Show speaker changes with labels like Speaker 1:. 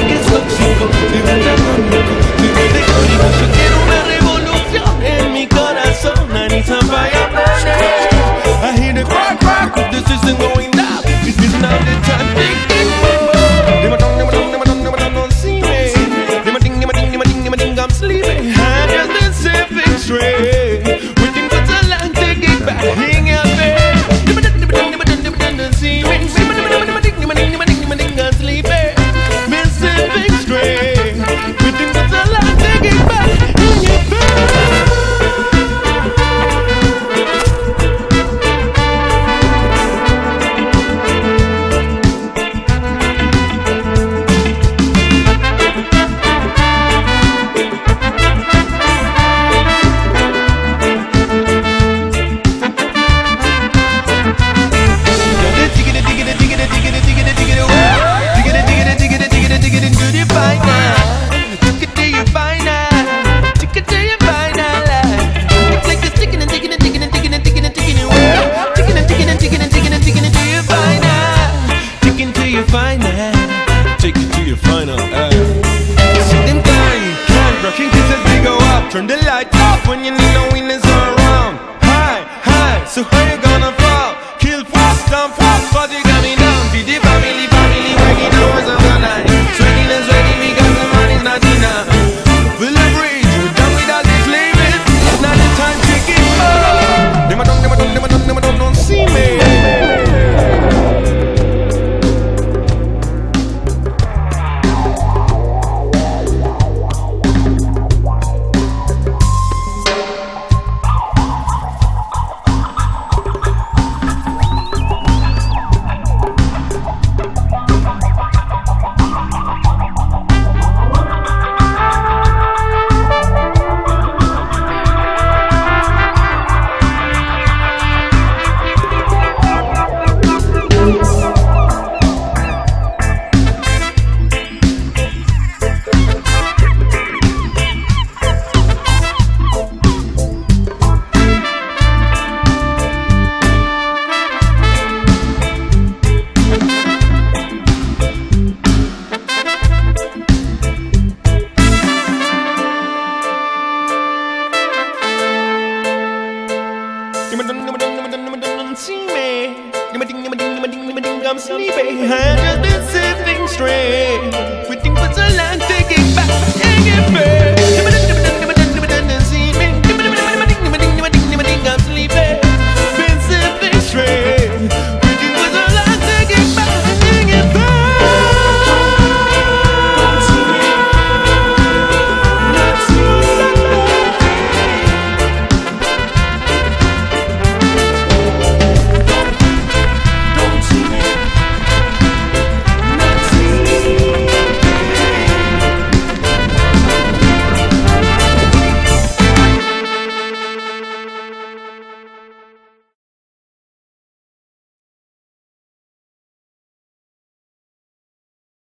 Speaker 1: que es tóxico, de verdad cómico, de código. Yo quiero una revolución en mi corazón. I need some fire burning. I hear the crack crack, but this isn't going down. This is not the time. Don't see me. I'm sleeping. I'm just been sipping straight. Waiting for so long to get back. Hang out there. Don't see me. I'm sleeping. Been sipping straight. Waiting for so long to get back. Hang out there. Turn the light off when you know no winners are around. High, high, so how you gonna